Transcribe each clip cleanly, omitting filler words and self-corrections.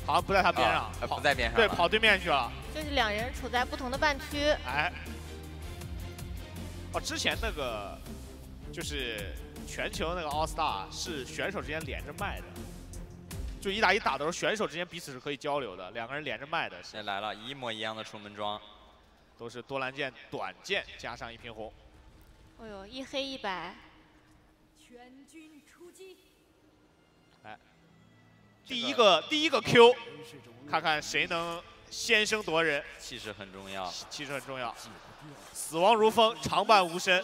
好像不在他边上， 不在边上， 对，跑对面去了。 就是两人处在不同的半区。 哎，哦，之前那个就是全球那个 All Star 是选手之间连着卖的，就1打1打的时候，选手之间彼此是可以交流的，两个人连着卖的。 现在来了一模一样的出门装， 都是多蓝剑、短剑加上1瓶红。 哎呦，1黑1白。 全军出击。 哎，第一个 Q， 看看谁能先声夺人。 气势很重要， 气势很重要。死亡如风，长伴无声。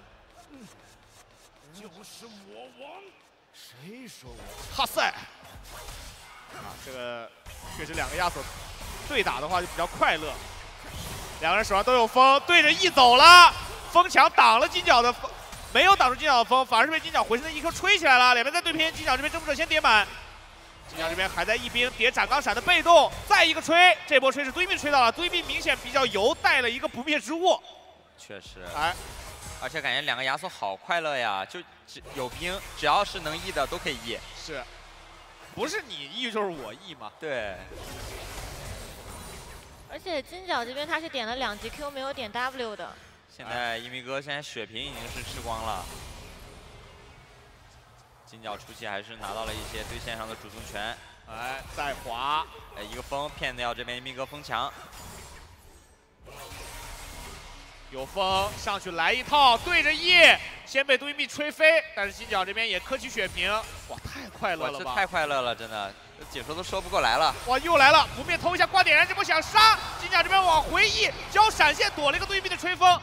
就是我王，谁说我？ 哈塞！啊，这个确实两个亚索对打的话就比较快乐。两个人手上都有风，对着 E 走了，风墙挡了金角的风，没有挡住金角的风，反而是被金角浑身的 EQ 吹起来了。两边在对拼，金角这边征服者先叠满，金角这边还在一兵叠斩钢闪的被动，再一个吹，这波吹是对面吹到了，对面明显比较油，带了一个不灭之握。 确实， 哎， 而且感觉两个亚索好快乐呀，就有兵，只要是能 E 的都可以 E。 是，不是你 E 就是我 E 嘛？ 对。 而且金角这边他是点了2级 Q， 没有点 W 的。 现在一鸣哥现在血瓶已经是吃光了，金角初期还是拿到了一些对线上的主动权。 哎，再滑， 哎，一个风骗掉这边一鸣哥风墙。 有风上去来一套，对着 E， 先被对面吹飞，但是金角这边也磕起血瓶，哇，太快乐了吧！ 这太快乐了，真的，解说都说不过来了。 哇，又来了，不灭偷一下挂点燃，这波想杀，金角这边往回 E， 交闪现躲了一个对面的吹风。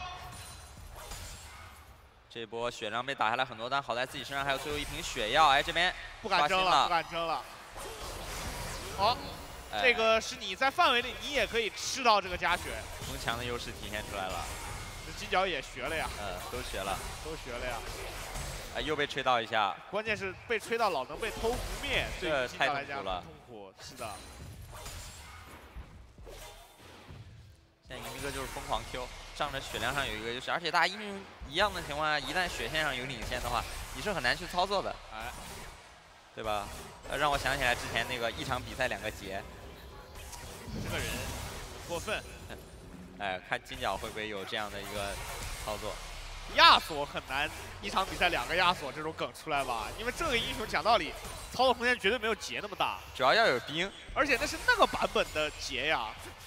这波血量被打下来很多，但好在自己身上还有最后1瓶血药，哎，这边不敢争了，不敢争了。好，这个是你在范围内，你也可以吃到这个加血。 风墙的优势体现出来了。 这金角也学了呀。 都学了。 都学了呀。 哎，又被吹到一下。 关键是被吹到老能被偷不灭，对于金角来讲很痛苦。是的。 现在一鸣哥就是疯狂 Q， 仗着血量上有一个优势，而且大家英雄一样的情况下，一旦血线上有领先的话，你是很难去操作的。 哎， 对吧？让我想起来之前那个一场比赛2个劫。 这个人过分。 哎，看金角会不会有这样的一个操作？ 亚索很难一场比赛2个亚索这种梗出来吧？因为这个英雄讲道理，操作空间绝对没有劫那么大。 主要要有兵， 而且那是那个版本的劫呀。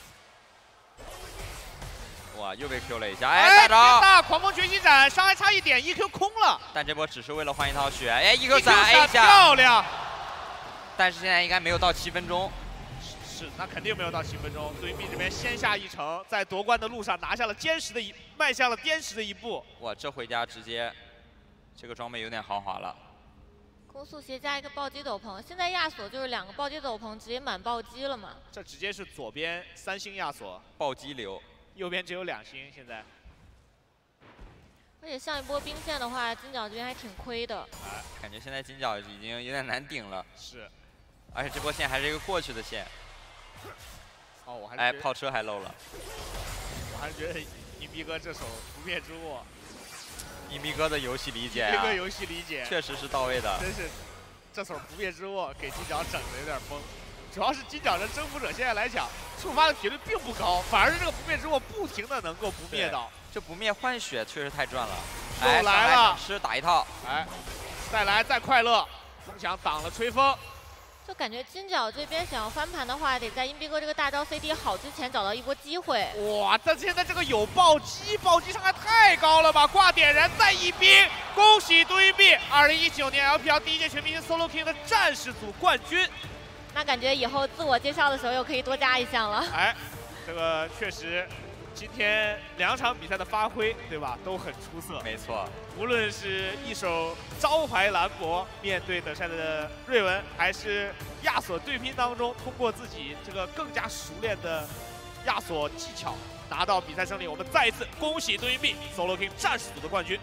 哇，又被 Q 了一下，哎， 大狂风绝息斩，伤害差1点 ，EQ 空了。 但这波只是为了换一套血，哎，EQ 斩 A 一下， 漂亮。 但是现在应该没有到7分钟。 是，那肯定没有到7分钟。对面这边先下一城，在夺冠的路上拿下了迈向了坚实的一步。 哇，这回家直接，这个装备有点豪华了。 攻速鞋加一个暴击斗篷，现在亚索就是2个暴击斗篷直接满暴击了嘛？ 这直接是左边3星亚索， 暴击流， 右边只有2星现在。 而且上一波兵线的话，金角这边还挺亏的。 哎，感觉现在金角已经有点难顶了。 是， 而且这波线还是一个过去的线。 哦，我还哎，炮车还漏了。 我还是觉得一鸣哥这手不灭之握， 一鸣哥的游戏理解一鸣哥游戏理解确实是到位的。 真是，这手不灭之握给金角整的有点疯。主要是金角的征服者现在来讲，触发的频率并不高，反而是这个不灭之握不停的能够不灭到。 这不灭换血确实太赚了。 又来了， 是打一套。 哎，再来再快乐，风墙挡了吹风。 就感觉金角这边想要翻盘的话，得在硬币哥这个大招 CD 好之前找到一波机会。 哇，但现在这个有暴击，暴击伤害太高了吧！挂点燃再一兵，恭喜对币2019年 LPL 第1届全明星 Solo King 的战士组冠军。 那感觉以后自我介绍的时候又可以多加一项了。 哎，这个确实，今天2场比赛的发挥，对吧，都很出色。 没错， 无论是一手招牌兰博面对德善的瑞文，还是亚索对拼当中通过自己这个更加熟练的亚索技巧拿到比赛胜利，我们再一次恭喜对币 Solo King 战士组的冠军。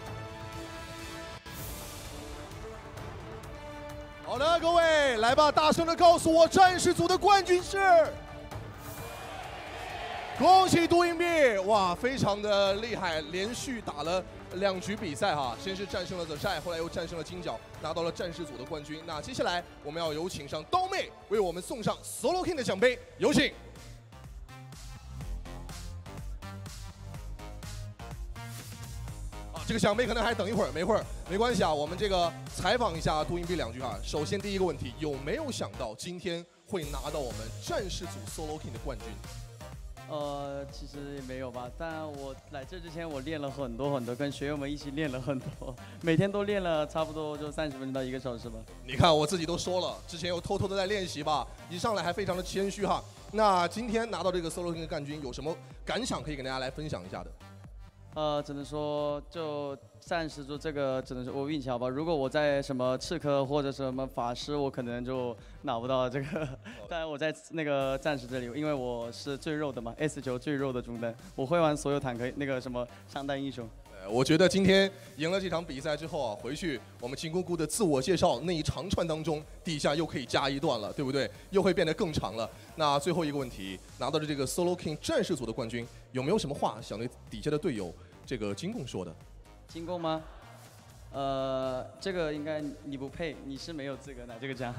好的，各位来吧，大声的告诉我，战士组的冠军是。恭喜杜硬币！哇，非常的厉害，连续打了 2局比赛哈，先是战胜了 The Shy， 后来又战胜了金角，拿到了战士组的冠军。那接下来我们要有请上刀妹为我们送上 Solo King 的奖杯，有请。这个奖杯可能还等一会儿，没关系啊，我们这个采访一下杜英碧2句哈。首先第一个问题，有没有想到今天会拿到我们战士组 Solo King 的冠军？ 其实也没有吧，但我来这之前我练了很多，跟学友们一起练了很多，每天都练了差不多就30分钟到1个小时吧。 你看我自己都说了，之前又偷偷的在练习吧，一上来还非常的谦虚哈。那今天拿到这个 Solo King 的冠军，有什么感想可以跟大家来分享一下的？ 只能说就战士组这个，只能说我运气好吧。如果我在什么刺客或者什么法师，我可能就拿不到这个。但我在那个战士这里，因为我是最肉的嘛 ，S9 最肉的中单，我会玩所有坦克那个什么上单英雄。 我觉得今天赢了这场比赛之后啊，回去我们金姑姑的自我介绍那一长串当中，底下又可以加一段了，对不对？又会变得更长了。那最后一个问题，拿到了这个 Solo King 战士组的冠军，有没有什么话想对底下的队友这个金贡说的？ 金贡吗？这个应该你不配，你是没有资格拿这个奖。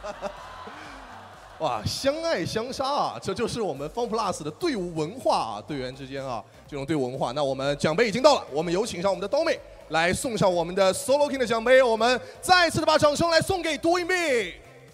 哇，相爱相杀啊，这就是我们 FunPlus 的队伍文化啊，队员之间啊这种队伍文化。那我们奖杯已经到了，我们有请上我们的刀妹来送上我们的 Solo King 的奖杯，我们再次的把掌声来送给杜英碧。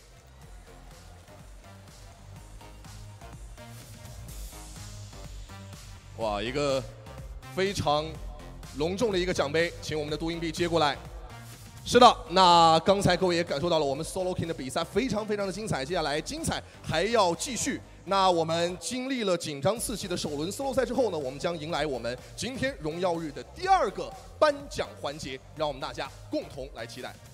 哇，一个非常隆重的一个奖杯，请我们的杜英碧接过来。是的，那刚才各位也感受到了，我们 Solo King 的比赛非常的精彩，接下来精彩还要继续。那我们经历了紧张刺激的首轮 Solo 赛之后呢，我们将迎来我们今天荣耀日的第2个颁奖环节，让我们大家共同来期待。